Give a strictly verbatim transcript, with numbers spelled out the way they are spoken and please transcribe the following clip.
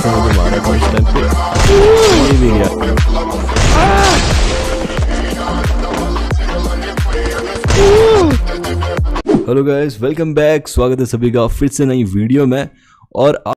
से मुझे मारा था उस टाइम पे, ये भी गया। Hello guys, welcome back. स्वागत है सभी का फिर से नई वीडियो में। और